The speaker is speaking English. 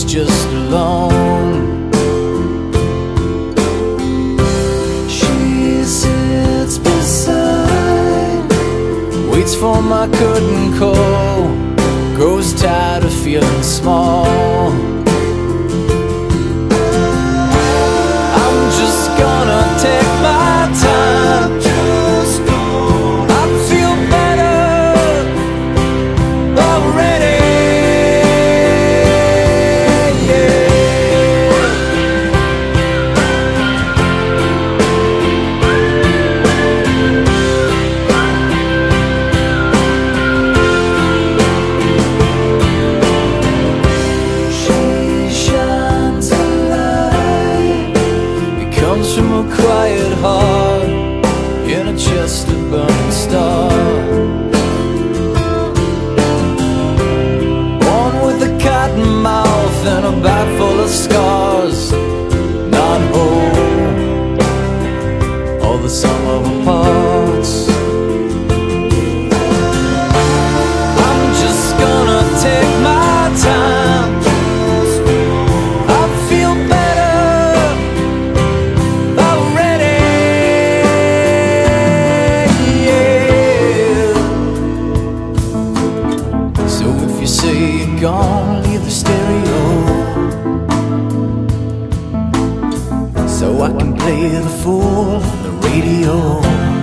just alone. She sits beside, waits for my curtain call, grows tired of feeling small. I'm just gonna take my time. I feel better already. From a quiet heart in a chest of burning stars, born with a cotton mouth and a back full of scars, not whole, all the sum of her parts. I'm just gonna take my time. Gone, leave the stereo so I can play the fool on the radio.